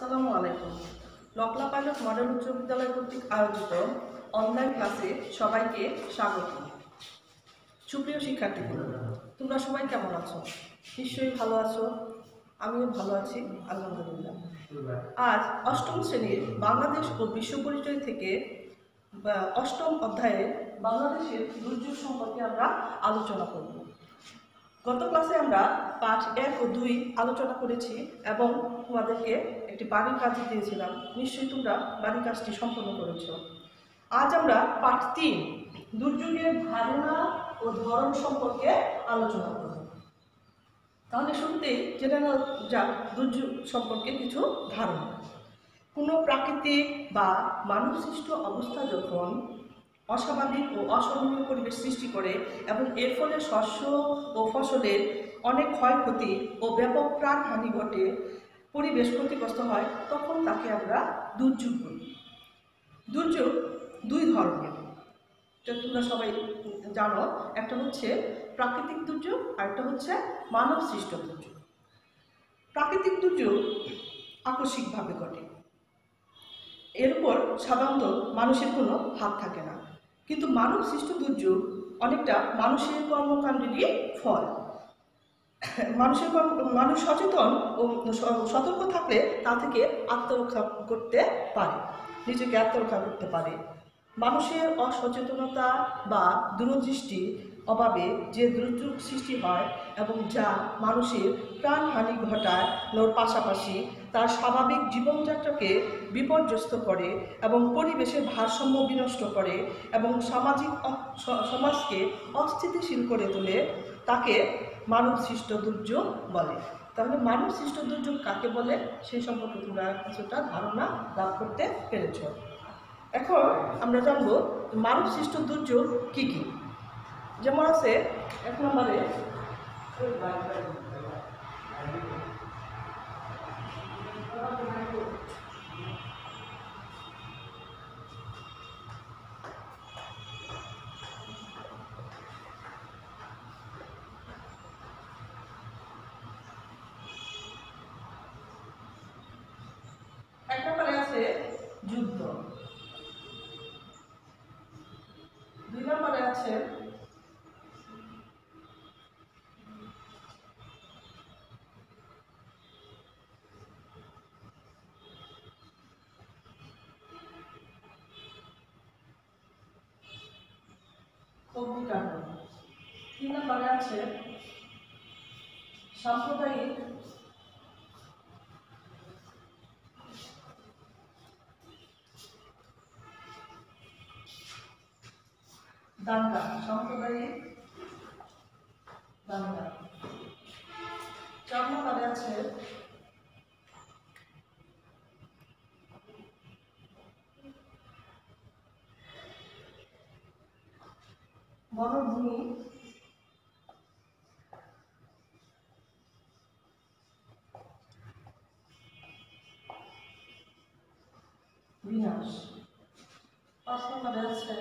আসসালামু আলাইকুম। Nakla pilot model উচ্চ বিদ্যালয় কর্তৃক আয়োজিত অনলাইন ক্লাসে সবাইকে স্বাগত। সুপ্রিয় শিক্ষার্থীবৃন্দ, তোমরা সবাই কেমন আছো? নিশ্চয়ই ভালো আছো। আমিও ভালো আছি, আলহামদুলিল্লাহ। আজ অষ্টম শ্রেণীর বাংলাদেশ ও বিশ্ব পরিচয় থেকে অষ্টম অধ্যায়ে বাংলাদেশের দুর্যোগ সম্পর্কে আমরা আলোচনা করব। গত ক্লাসে আমরা পাঠ 1 ও 2 আলোচনা করেছি এবং তোমাদেরকে একটি বাড়ির কাজ দিয়েছিলাম। নিশ্চয়ই তোমরা বাড়ির কাজটি সম্পন্ন করেছ। আজ আমরা পাঠ 3 দুর্যোগের ধারণা ও ধরন সম্পর্কে আলোচনা করব। তাহলে শুরুতেই জেনে নেওয়া যাক দুর্যোগ সম্পর্কে কিছু ধারণা। কোনো প্রাকৃতিক বা মানবসৃষ্ট অবস্থা যখন অস্বাভাবিক ও অসহনীয় পরিবেশ সৃষ্টি করে এবং এর ফলে শস্য ও ফসলের অনেক ক্ষয়ক্ষতি ও ব্যাপক প্রাণহানি ঘটে, পরিবেশ ক্ষতিগ্রস্ত হয়, তখন তাকে আমরা দুর্যোগ বলি। দুর্যোগ দুই ধরনের, তোমরা সবাই জানো। একটা হচ্ছে প্রাকৃতিক দুর্যোগ আর একটা হচ্ছে মানব সৃষ্ট দুর্যোগ। প্রাকৃতিক দুর্যোগ আকস্মিকভাবে ঘটে, এর উপর সাধারণত মানুষের কোনো হাত থাকে না। কিন্তু মানব সৃষ্ট দুর্যোগ অনেকটা মানুষের কর্মকাণ্ডেরই ফল। মানুষ সচেতন ও সতর্ক থাকলে তা থেকে আত্মরক্ষা করতে পারে, নিজেকে আত্মরক্ষা করতে পারে। মানুষের অসচেতনতা বা দূরদৃষ্টির অভাবে যে দুর্যোগ সৃষ্টি হয় এবং যা মানুষের প্রাণহানি ঘটায় পাশাপাশি তার স্বাভাবিক জীবনযাত্রাকে বিপর্যস্ত করে এবং পরিবেশের ভারসাম্য বিনষ্ট করে এবং সমাজকে অস্থিতিশীল করে তোলে, তাকে মানব সৃষ্ট দুর্যোগ বলে। তাহলে মানব সৃষ্ট দুর্যোগ কাকে বলে সেই সম্পর্কে তোমরা কিছুটা ধারণা লাভ করতে পেরেছ। এখন আমরা জানব মানব সৃষ্ট দুর্যোগ কি কি। যেমন আছে 1 নম্বরে আছে যুদ্ধ, 2 নম্বরে আছে অগ্নিকাণ্ড, 3 নম্বরে আছে সাম্প্রদায়িক দাঙ্গা, সাম্প্রদায়িক দাঙ্গা। 4 নম্বরে আছে বনভূমি বিনাশ। 5 নম্বরে আছে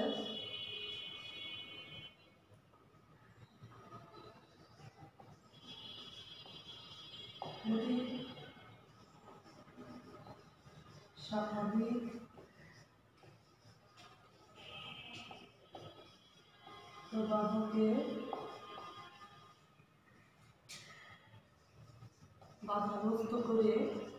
নদীর স্বাভাবিক প্রবাহকে বাধাগ্রস্ত করে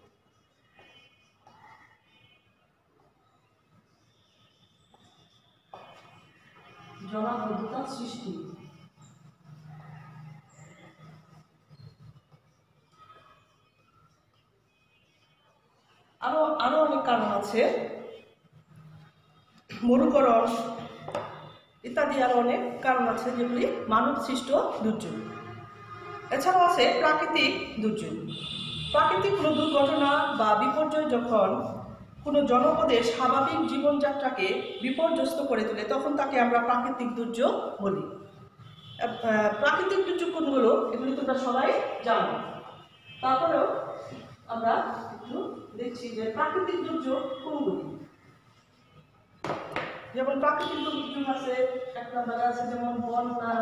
জলাবদ্ধতার সৃষ্টি। আরো অনেক কারণ আছে, মরুকরণ ইত্যাদি আরো অনেক কারণ আছে যেগুলি মানব সৃষ্ট দুর্যোগ। এছাড়াও আছে প্রাকৃতিক দুর্যোগ। প্রাকৃতিক কোনো দুর্ঘটনা বা বিপর্যয় যখন কোনো জনপদের স্বাভাবিক জীবনযাত্রাকে বিপর্যস্ত করে তোলে, তখন তাকে আমরা প্রাকৃতিক দুর্যোগ বলি। প্রাকৃতিক দুর্যোগ কোনগুলো এগুলি তোমরা সবাই জানো। তারপরেও আমরা একটু দেখছি যে প্রাকৃতিক দুর্যোগ কোনগুলি। যেমন প্রাকৃতিক দুর্যোগ আছে, 1 নম্বরে আছে যেমন বন্যা,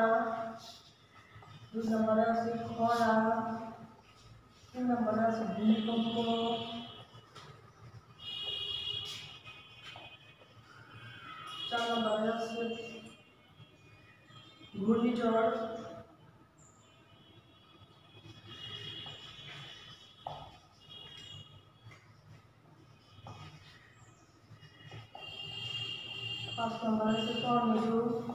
2 নম্বরে আছে খরা, 3 নম্বরে আছে ভূমিকম্প, ঘূর্ণিঝড়, পাঁচ নম্বর হচ্ছে টর্নেডো,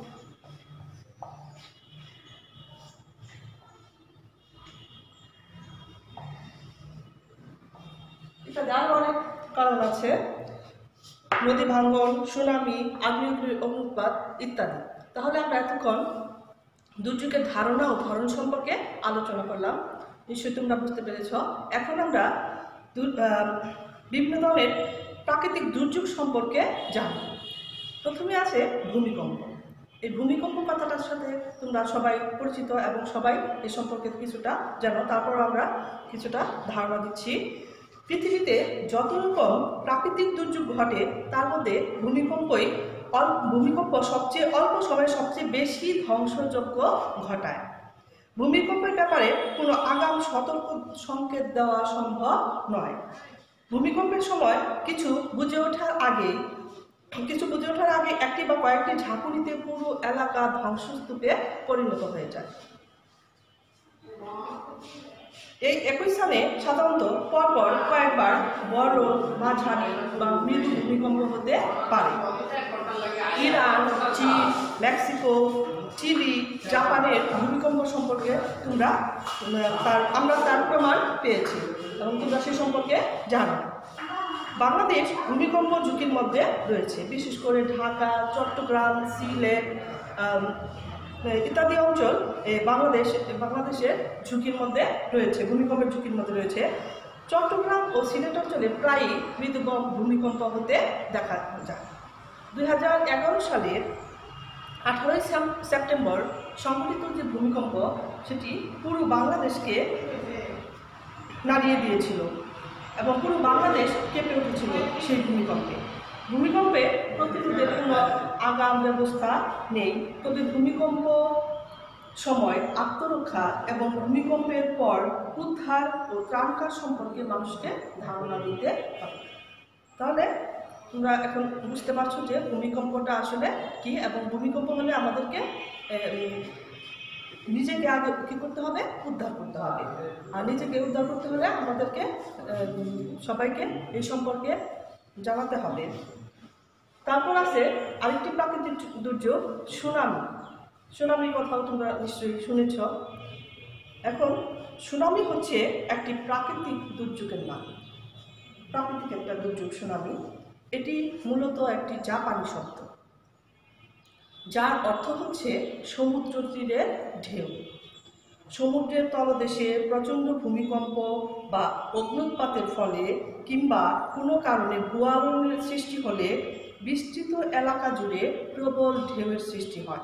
ইত্যাদি আরো অনেক কারণ আছে, নদী ভাঙ্গন, সুনামি, আগ্নেয়গিরির অগ্নুৎপাত ইত্যাদি। তাহলে আমরা এতক্ষণ দুর্যোগের ধারণা ও ধরন সম্পর্কে আলোচনা করলাম, নিশ্চয়ই তোমরা বুঝতে পেরেছ। এখন আমরা বিভিন্ন ধরনের প্রাকৃতিক দুর্যোগ সম্পর্কে জানব। প্রথমে আছে ভূমিকম্প। এই ভূমিকম্প কথাটার সাথে তোমরা সবাই পরিচিত এবং সবাই এ সম্পর্কে কিছুটা জানো। তারপর আমরা কিছুটা ধারণা দিচ্ছি। পৃথিবীতে যত রকম প্রাকৃতিক দুর্যোগ ঘটে তার মধ্যে ভূমিকম্প সবচেয়ে অল্প সময়ে সবচেয়ে বেশি ধ্বংসযজ্ঞ ঘটায়। ভূমিকম্পের ব্যাপারে কোনো আগাম সতর্ক সংকেত দেওয়া সম্ভব নয়। ভূমিকম্পের সময় কিছু বুঝে ওঠার আগে একটি বা কয়েকটি ঝাঁকুনিতে পুরো এলাকা ধ্বংসস্তূপে পরিণত হয়ে যায়। এই একই স্থানে সাধারণত পরপর কয়েকবার বড়, মাঝারি বা মৃদু ভূমিকম্প হতে পারে। ইরান, চীন, মেক্সিকো, চিলি, জাপানের ভূমিকম্প সম্পর্কে আমরা তার প্রমাণ পেয়েছি এবং তোমরা সে সম্পর্কে জানো। বাংলাদেশ ভূমিকম্প ঝুঁকির মধ্যে রয়েছে, বিশেষ করে ঢাকা, চট্টগ্রাম, সিলেট ইত্যাদি অঞ্চল বাংলাদেশের ঝুঁকির মধ্যে রয়েছে, ভূমিকম্পের ঝুঁকির মধ্যে রয়েছে। চট্টগ্রাম ও সিলেট অঞ্চলে প্রায়ই মৃদু ভূমিকম্প হতে দেখা যায়। 2011 সালের 18 সেপ্টেম্বর সংঘটিত যে ভূমিকম্প, সেটি পুরো বাংলাদেশকে নাড়িয়ে দিয়েছিল এবং পুরো বাংলাদেশ কেঁপে উঠেছিল সেই ভূমিকম্পে প্রতিরোধের কোনো আগাম ব্যবস্থা নেই। তবে ভূমিকম্প সময় আত্মরক্ষা এবং ভূমিকম্পের পর উদ্ধার ও ত্রাণ সম্পর্কে মানুষকে ধারণা দিতে হবে। তাহলে তোমরা এখন বুঝতে পারছো যে ভূমিকম্পটা আসলে কি, এবং ভূমিকম্প মানে আমাদেরকে নিজেকে আগে কী করতে হবে, উদ্ধার করতে হবে। আর নিজেকে উদ্ধার করতে হলে আমাদেরকে সবাইকে এই সম্পর্কে জানাতে হবে। তারপর আছে আরেকটি প্রাকৃতিক দুর্যোগ, সুনামির কথাও তোমরা নিশ্চয়ই শুনেছ। এখন সুনামি হচ্ছে একটি প্রাকৃতিক দুর্যোগের নাম, প্রাকৃতিক একটা দুর্যোগ সুনামি। এটি মূলত একটি জাপানি শব্দ, যার অর্থ হচ্ছে সমুদ্র তীরের ঢেউ। সমুদ্রের তলদেশে প্রচণ্ড ভূমিকম্প বা অগ্নুৎপাতের ফলে কিংবা কোনো কারণে ভূয়ারণ্যের সৃষ্টি হলে বিস্তৃত এলাকা জুড়ে প্রবল ঢেউয়ের সৃষ্টি হয়।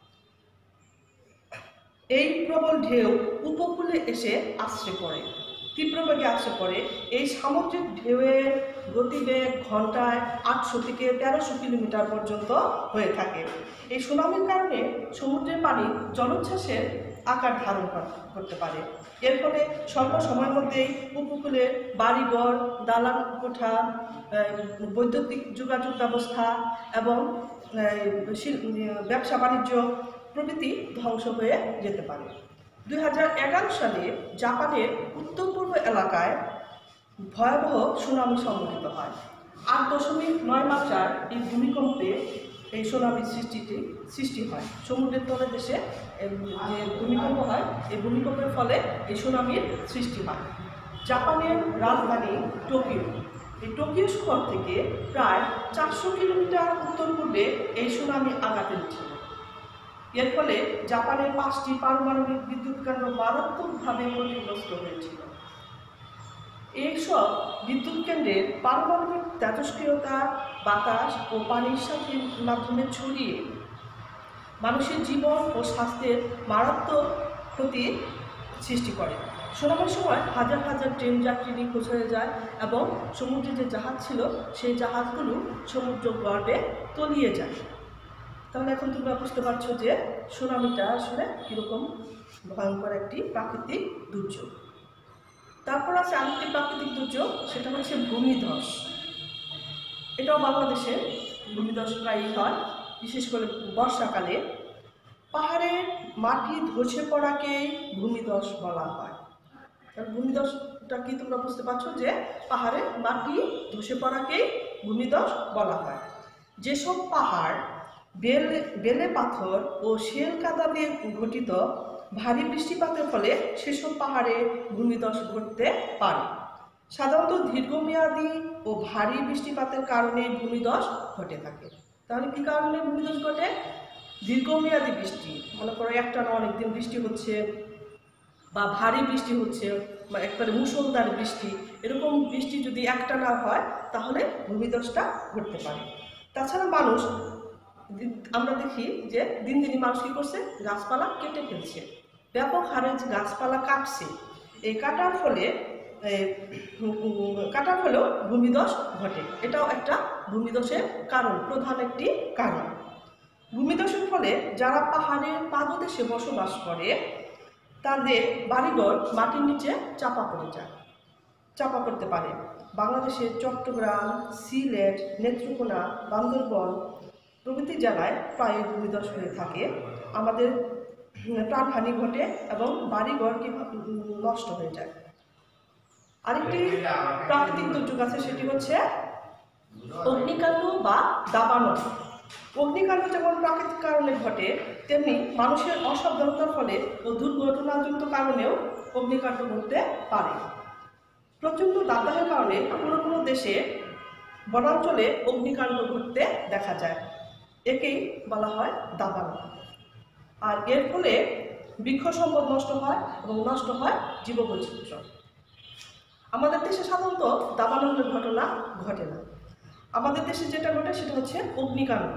এই প্রবল ঢেউ উপকূলে এসে তীব্রবেগে আছড়ে পড়ে। এই সামুদ্রিক ঢেউয়ের গতিবেগ ঘন্টায় 800 থেকে 1300 কিলোমিটার পর্যন্ত হয়ে থাকে। এই সুনামির কারণে সমুদ্রের পানি জলোচ্ছ্বাসের আকার ধারণ করতে পারে। এর ফলে স্বল্প সময়ের মধ্যেই উপকূলে বাড়িঘর, দালান কোঠা, বৈদ্যুতিক যোগাযোগ ব্যবস্থা এবং ব্যবসা বাণিজ্য প্রভৃতি ধ্বংস হয়ে যেতে পারে। 2011 সালে জাপানের উত্তর পূর্ব এলাকায় ভয়াবহ সুনামি সংঘটিত হয়। 8.9 মাত্রার এই ভূমিকম্পে এই সুনামির সৃষ্টি হয়। সমুদ্রের তলে দেশে যে ভূমিকম্প হয়, এই ভূমিকম্পের ফলে এই সুনামির সৃষ্টি হয়। জাপানের রাজধানী টোকিও, এই টোকিও শহর থেকে প্রায় 400 কিলোমিটার উত্তর পূর্বে এই সুনামি আঘাত এনেছিল। এর ফলে জাপানের 5টি পারমাণবিক বিদ্যুৎ কেন্দ্র মারাত্মকভাবে ক্ষতিগ্রস্ত হয়েছিল। এইসব বিদ্যুৎ কেন্দ্রের পারমাণবিক তেজস্ক্রিয়তা বাতাস ও পানির সাথে মাধ্যমে ছড়িয়ে মানুষের জীবন ও স্বাস্থ্যের মারাত্মক ক্ষতির সৃষ্টি করে। সুনামির সময় হাজার হাজার ট্রেন যাত্রী নিখোঁজ হয়ে যায় এবং সমুদ্রে যে জাহাজ ছিল সেই জাহাজগুলো সমুদ্র গর্ভে তলিয়ে যায়। তাহলে এখন তোমরা বুঝতে পারছো যে সুনামিটা আসলে কীরকম ভয়ঙ্কর একটি প্রাকৃতিক দুর্যোগ। তারপর আছে আরেকটি প্রাকৃতিক দুর্যোগ, সেটা হচ্ছে ভূমিধস। এটাও বাংলাদেশে ভূমিধস প্রায়ই হয়, বিশেষ করে বর্ষাকালে। পাহাড়ের মাটি ধসে পড়াকে ভূমিধস বলা হয়। ভূমিধসটা কি তোমরা বুঝতে পারছো যে পাহাড়ের মাটি ধসে পড়াকেই ভূমিধস বলা হয়। যেসব পাহাড় বেলে পাথর ও শেল কাদা দিয়ে গঠিত, ভারী বৃষ্টিপাতের ফলে সেসব পাহাড়ে ভূমিধস ঘটতে পারে। সাধারণত দীর্ঘমেয়াদী ও ভারী বৃষ্টিপাতের কারণে ভূমিধস ঘটে থাকে। তাহলে কি কারণে ভূমিধস ঘটে? দীর্ঘমেয়াদী বৃষ্টি, মনে করো একটানা অনেকদিন বৃষ্টি হচ্ছে বা ভারী বৃষ্টি হচ্ছে বা একবারে মুষলধারে বৃষ্টি, এরকম বৃষ্টি যদি একটানা হয় তাহলে ভূমিধসটা ঘটতে পারে। তাছাড়া আমরা দেখি যে দিন দিনই মানুষ কী করছে, গাছপালা কেটে ফেলছে, ব্যাপক হারে গাছপালা কাটছে। এই কাটার ফলেও ভূমিধস ঘটে। এটাও একটা ভূমিধসের কারণ, প্রধান একটি কারণ। ভূমিধসের ফলে যারা পাহাড়ের পাদদেশে বসবাস করে তাদের বাড়িঘর মাটির নিচে চাপা পড়তে পারে। বাংলাদেশের চট্টগ্রাম, সিলেট, নেত্রকোনা, বান্দরবান প্রভৃতি জেলায় প্রায় ভূমিধস হয়ে থাকে। আমাদের প্রাণহানি ঘটে এবং বাড়িঘর নষ্ট হয়ে যায়। আরেকটি প্রাকৃতিক দুর্যোগ আছে, সেটি হচ্ছে অগ্নিকাণ্ড বা দাবানল। অগ্নিকাণ্ড যেমন প্রাকৃতিক কারণে ঘটে, তেমনি মানুষের অসাবধানতার ফলে ও দুর্ঘটনাযুক্ত কারণেও অগ্নিকাণ্ড ঘটতে পারে। প্রচণ্ড দাবদাহের কারণে কোনো কোনো দেশে বনাঞ্চলে অগ্নিকাণ্ড ঘটতে দেখা যায়। একেই বলা হয় দাবানল। আর এর ফলে বৃক্ষ সম্পদ নষ্ট হয় এবং নষ্ট হয় জীববৈচিত্র্য। আমাদের দেশে সাধারণত দাবানলের ঘটনা ঘটে না। আমাদের দেশে যেটা ঘটে সেটা হচ্ছে অগ্নিকাণ্ড।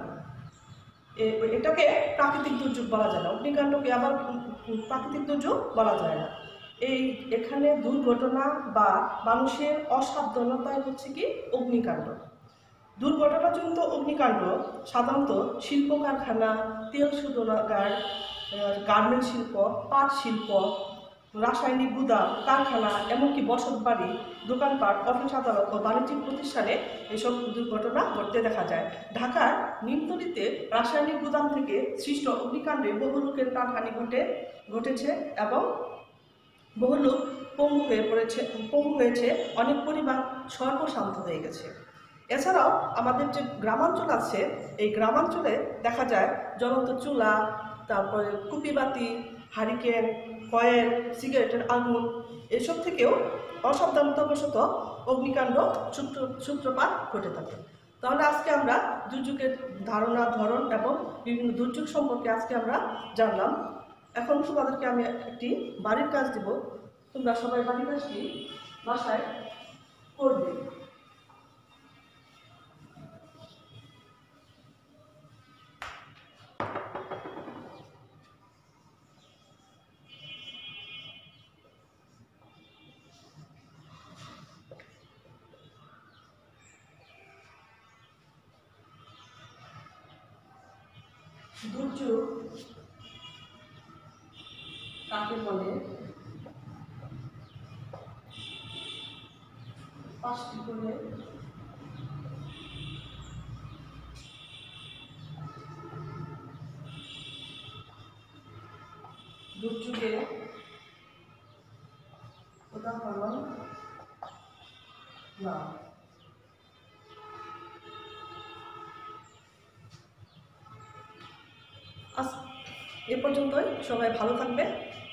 এটাকে প্রাকৃতিক দুর্যোগ বলা যায় না, অগ্নিকাণ্ডকে আবার প্রাকৃতিক দুর্যোগ বলা যায় না। এখানে দুর্ঘটনা বা মানুষের অসাবধানতায় হচ্ছে কি অগ্নিকাণ্ড। দুর্ঘটনাজনিত অগ্নিকাণ্ড সাধারণত শিল্প কারখানা, তেল শোধনাগার, গার্মেন্ট শিল্প, পাট শিল্প, রাসায়নিক গুদাম, কারখানা, এমনকি বসতবাড়ি, দোকানপাট, অফিস আদালত ও বাণিজ্যিক প্রতিষ্ঠানে এসব দুর্ঘটনা ঘটতে দেখা যায়। ঢাকার নিমতলীতে রাসায়নিক গুদাম থেকে সৃষ্ট অগ্নিকাণ্ডে বহু লোকের প্রাণহানি ঘটেছে এবং বহু লোক পঙ্গু হয়েছে, অনেক পরিবার সর্বশান্ত হয়ে গেছে। এছাড়াও আমাদের যে গ্রামাঞ্চল আছে, এই গ্রামাঞ্চলে দেখা যায় জ্বলন্ত চুলা, তারপরে কুপিবাতি, হারিকেন, কয়েল, সিগারেটের আগুন, এসব থেকেও অসাবধানতাবশত অগ্নিকাণ্ড সূত্রপাত ঘটে থাকে। তাহলে আজকে আমরা দুর্যোগের ধারণা, ধরন এবং বিভিন্ন দুর্যোগ সম্পর্কে আজকে আমরা জানলাম। এখন তোমাদেরকে আমি একটি বাড়ির কাজ দেব, তোমরা সবাই বাড়ির কাজটি বাসায় করবে। দুর্যোগ কাকে বলে? 5টি করে দুর্যোগের উদাহরণ নাও। আজ এ পর্যন্তই। সবাই ভালো থাকবে।